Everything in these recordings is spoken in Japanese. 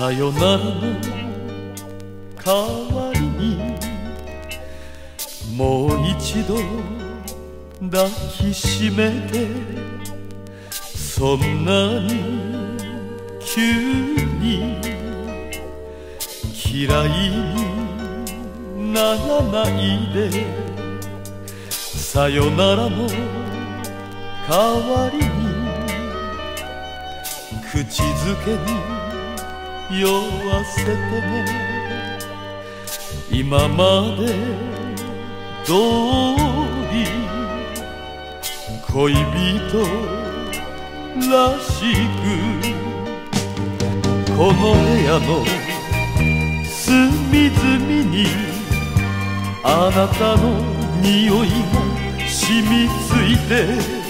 さよならの代わりにもう一度抱きしめて、そんなに急に嫌いにならないで、さよならの代わりに口づけに酔わせてね。今まで通り恋人らしく、この部屋の隅々にあなたの匂いが染みついて、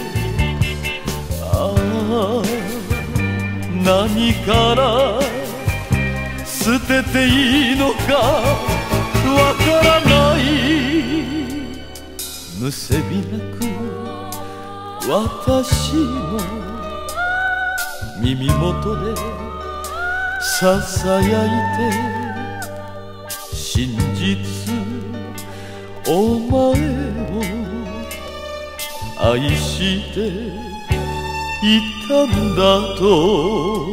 ああ何から捨てていいのかわからない。むせびなく私の耳元でささやいて、真実お前を愛していたんだと。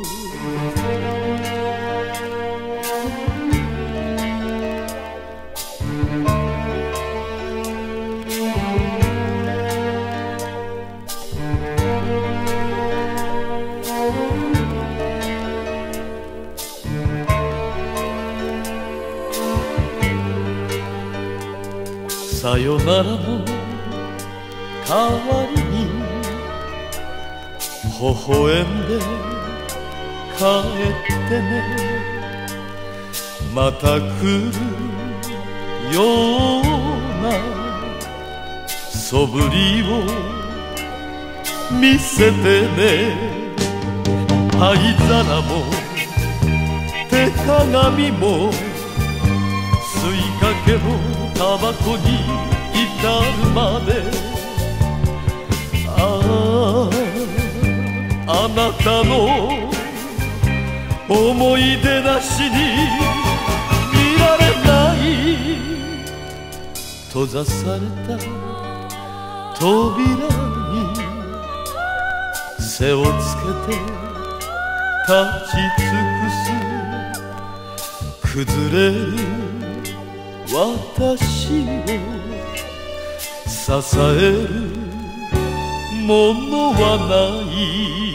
さよならの代わりに微笑んで帰ってね。また来るようなそぶりを見せてね。灰皿も手鏡も吸いかけのタバコに至るまで、あなたの思い出なしにいられない。閉ざされた扉に背をつけて立ち尽くす、崩れる私を支えるものはない。